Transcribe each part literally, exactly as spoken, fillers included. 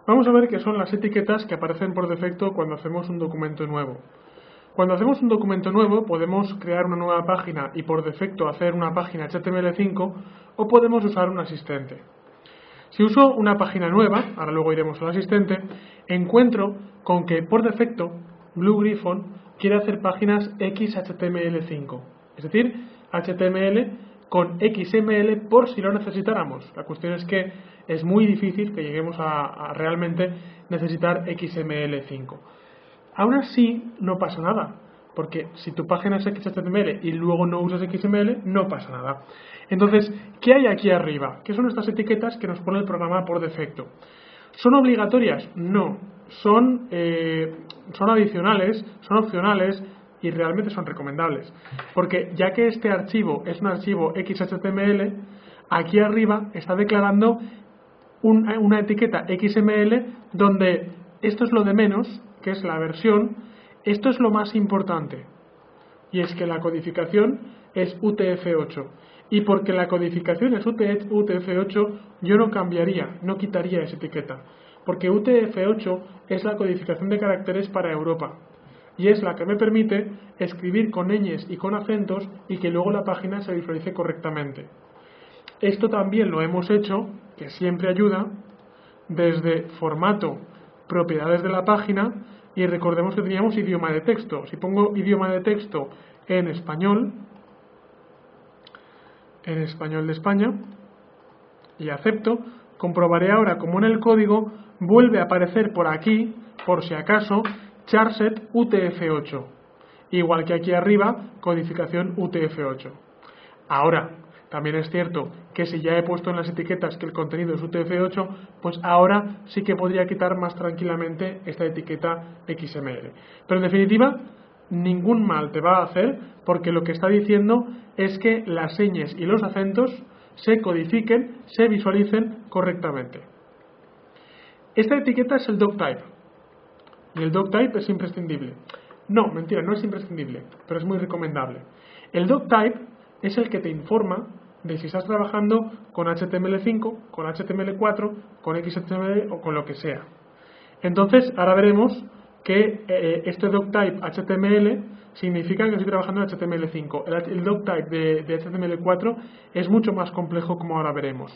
Vamos a ver qué son las etiquetas que aparecen por defecto cuando hacemos un documento nuevo. Cuando hacemos un documento nuevo podemos crear una nueva página y por defecto hacer una página H T M L cinco o podemos usar un asistente. Si uso una página nueva, ahora luego iremos al asistente, encuentro con que por defecto Blue Gryphon quiere hacer páginas X H T M L cinco, es decir, H T M L con X M L por si lo necesitáramos. La cuestión es que es muy difícil que lleguemos a, a realmente necesitar X M L cinco. Aún así, no pasa nada, porque si tu página es X H T M L y luego no usas X M L, no pasa nada. Entonces, ¿qué hay aquí arriba? ¿Qué son estas etiquetas que nos pone el programa por defecto? ¿Son obligatorias? No. Son, eh, son adicionales, son opcionales y realmente son recomendables. Porque ya que este archivo es un archivo X H T M L, aquí arriba está declarando un, una etiqueta X M L donde esto es lo de menos, que es la versión, esto es lo más importante, y es que la codificación es U T F ocho, y porque la codificación es U T F ocho, yo no cambiaría, no quitaría esa etiqueta, porque U T F ocho es la codificación de caracteres para Europa, y es la que me permite escribir con ñes y con acentos y que luego la página se visualice correctamente. Esto también lo hemos hecho, que siempre ayuda, desde formato, propiedades de la página, y recordemos que teníamos idioma de texto. Si pongo idioma de texto en español, en español de España, y acepto, comprobaré ahora como en el código vuelve a aparecer por aquí, por si acaso, charset U T F ocho, igual que aquí arriba, codificación U T F ocho. Ahora, también es cierto que si ya he puesto en las etiquetas que el contenido es U T F ocho, pues ahora sí que podría quitar más tranquilamente esta etiqueta X M L. Pero en definitiva, ningún mal te va a hacer, porque lo que está diciendo es que las señas y los acentos se codifiquen, se visualicen correctamente. Esta etiqueta es el doctype, y el doctype es imprescindible. No, mentira, no es imprescindible, pero es muy recomendable. El doctype es el que te informa de si estás trabajando con H T M L cinco, con H T M L cuatro, con X H T M L o con lo que sea. Entonces, ahora veremos que eh, este doctype H T M L significa que estoy trabajando en H T M L cinco. El, el doctype de, de H T M L cuatro es mucho más complejo, como ahora veremos.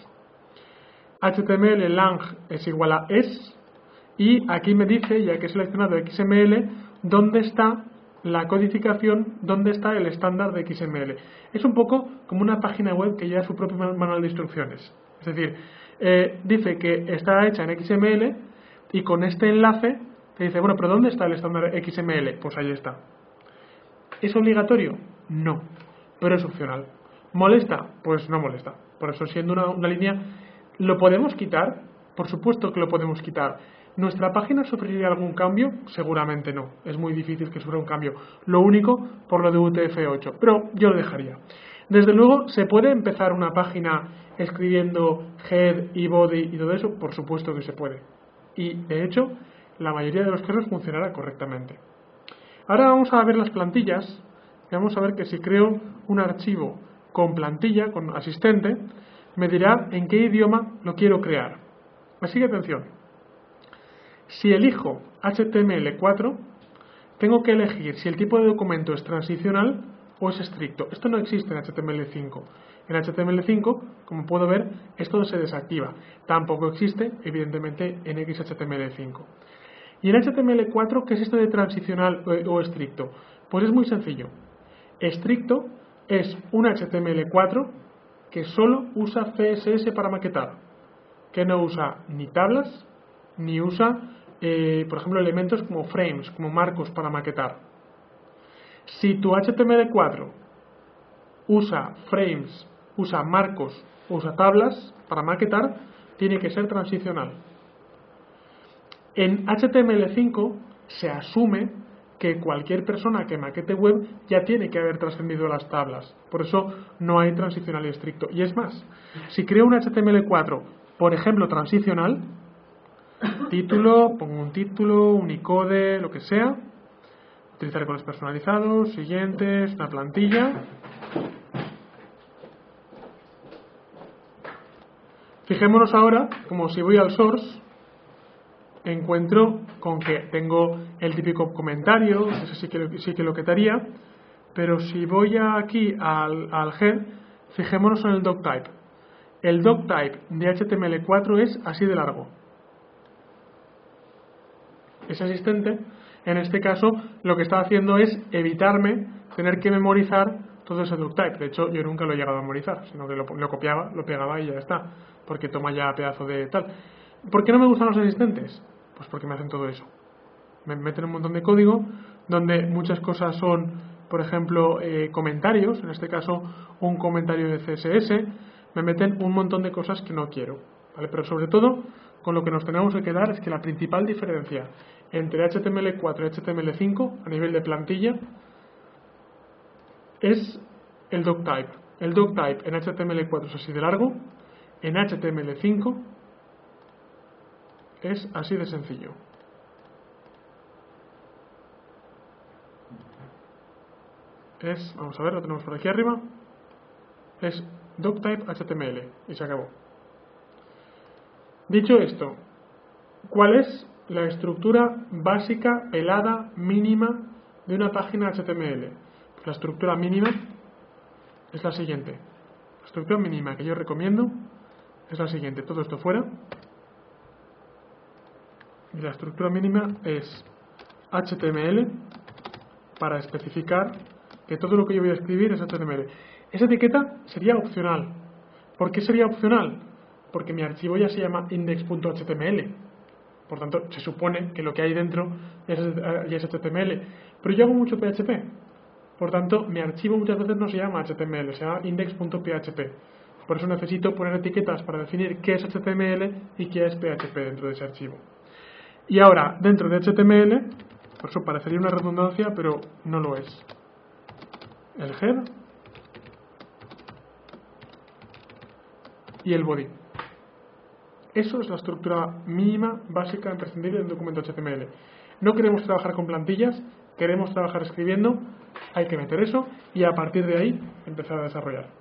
H T M L lang es igual a es, y aquí me dice, ya que he seleccionado X M L, dónde está la codificación, dónde está el estándar de X M L. Es un poco como una página web que lleva su propio manual de instrucciones. Es decir, eh, dice que está hecha en X M L y con este enlace te dice, bueno, pero ¿dónde está el estándar X M L? Pues ahí está. ¿Es obligatorio? No, pero es opcional. ¿Molesta? Pues no molesta. Por eso, siendo una, una línea, ¿lo podemos quitar? Por supuesto que lo podemos quitar. ¿Nuestra página sufriría algún cambio? Seguramente no. Es muy difícil que sufra un cambio. Lo único por lo de U T F ocho. Pero yo lo dejaría. Desde luego, ¿se puede empezar una página escribiendo head y body y todo eso? Por supuesto que se puede. Y, de hecho, la mayoría de los casos funcionará correctamente. Ahora vamos a ver las plantillas. Y vamos a ver que si creo un archivo con plantilla, con asistente, me dirá en qué idioma lo quiero crear. Así que atención. Si elijo H T M L cuatro, tengo que elegir si el tipo de documento es transicional o es estricto. Esto no existe en H T M L cinco. En H T M L cinco, como puedo ver, esto se desactiva. Tampoco existe, evidentemente, en X H T M L cinco. Y en H T M L cuatro, ¿qué es esto de transicional o estricto? Pues es muy sencillo. Estricto es un H T M L cuatro que solo usa C S S para maquetar, que no usa ni tablas, ni usa, eh, por ejemplo, elementos como frames, como marcos para maquetar. Si tu H T M L cuatro usa frames, usa marcos, usa tablas para maquetar, tiene que ser transicional. En H T M L cinco se asume que cualquier persona que maquete web ya tiene que haber trascendido las tablas. Por eso no hay transicional y estricto. Y es más, si creo un H T M L cuatro, por ejemplo, transicional, título, pongo un título, Unicode, lo que sea, utilizar iconos personalizados, siguientes, una plantilla. Fijémonos ahora, como si voy al source, encuentro con que tengo el típico comentario, eso sí que, sí que lo quitaría, pero si voy aquí al, al head, fijémonos en el doctype. El doctype de H T M L cuatro es así de largo. Ese asistente, en este caso, lo que está haciendo es evitarme tener que memorizar todo ese doctype. De hecho, yo nunca lo he llegado a memorizar, sino que lo, lo copiaba, lo pegaba y ya está, porque toma ya pedazo de tal. ¿Por qué no me gustan los asistentes? Pues porque me hacen todo eso. Me meten un montón de código donde muchas cosas son, por ejemplo, eh, comentarios, en este caso un comentario de C S S, me meten un montón de cosas que no quiero, ¿vale? Pero sobre todo, con lo que nos tenemos que quedar es que la principal diferencia entre H T M L cuatro y H T M L cinco a nivel de plantilla es el doctype. El doctype en H T M L cuatro es así de largo, en H T M L cinco es así de sencillo. Es, vamos a ver, lo tenemos por aquí arriba, es doctype H T M L y se acabó. Dicho esto, ¿cuál es la estructura básica, pelada, mínima de una página H T M L? Pues la estructura mínima es la siguiente. La estructura mínima que yo recomiendo es la siguiente. Todo esto fuera. Y la estructura mínima es H T M L para especificar que todo lo que yo voy a escribir es H T M L. Esa etiqueta sería opcional. ¿Por qué sería opcional? Porque mi archivo ya se llama index punto H T M L. Por tanto, se supone que lo que hay dentro ya es H T M L. Pero yo hago mucho P H P. Por tanto, mi archivo muchas veces no se llama H T M L, se llama index punto P H P. Por eso necesito poner etiquetas para definir qué es H T M L y qué es P H P dentro de ese archivo. Y ahora, dentro de H T M L, por eso parecería una redundancia, pero no lo es. El head y el body. Eso es la estructura mínima, básica, imprescindible de un documento H T M L. No queremos trabajar con plantillas, queremos trabajar escribiendo, hay que meter eso y a partir de ahí empezar a desarrollar.